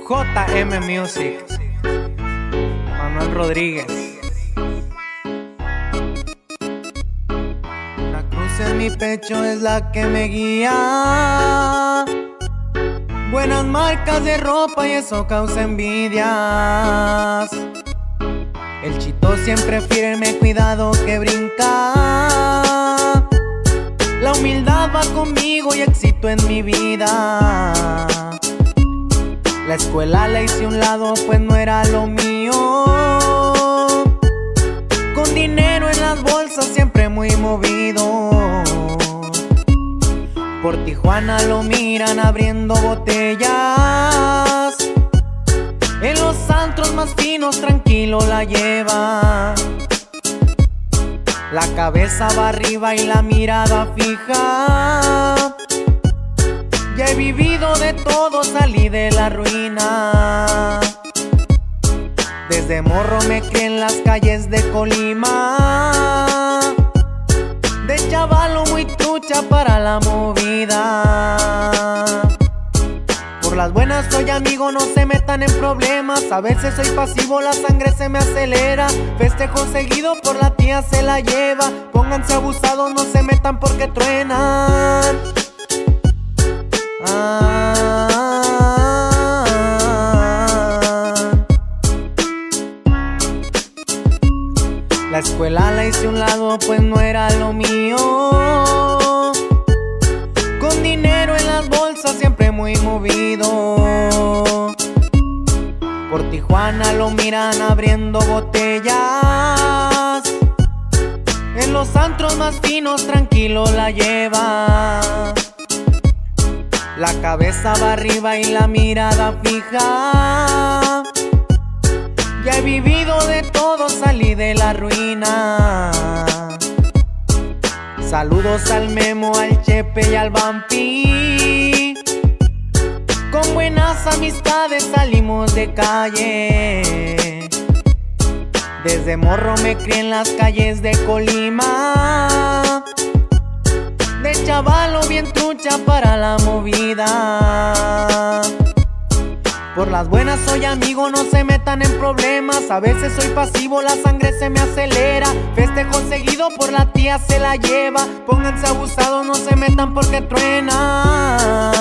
JM Music, Manuel Rodríguez. La cruz en mi pecho es la que me guía. Buenas marcas de ropa y eso causa envidias. El chito siempre firme, cuidado que brinca. La humildad va conmigo y éxito en mi vida. La escuela la hice a un lado, pues no era lo mío. Con dinero en las bolsas, siempre muy movido. Por Tijuana lo miran abriendo botellas. En los antros más finos tranquilo la lleva. La cabeza va arriba y la mirada fija. Ya he vivido de todo, salí de la ruina. Desde morro me crié en las calles de Colima. De chavalo muy trucha para la movida. Por las buenas soy amigo, no se metan en problemas. A veces soy pasivo, la sangre se me acelera. Festejo seguido, por la tía se la lleva. Pónganse abusados, no se metan porque truenan. La escuela la hice a un lado, pues no era lo mío. Con dinero en las bolsas, siempre muy movido. Por Tijuana lo miran abriendo botellas. En los antros más finos tranquilo la lleva. La cabeza va arriba y la mirada fija. Ya he vivido de todo, salí de la ruina. Saludos al Memo, al Chepe y al Vampi. Con buenas amistades salimos de calle. Desde morro me crié en las calles de Colima. De chavalo bien trucha para la movida. Por las buenas soy amigo, no se metan en problemas. A veces soy pasivo, la sangre se me acelera. Festejo seguido, por la tía se la lleva. Pónganse abusados, no se metan porque truenan.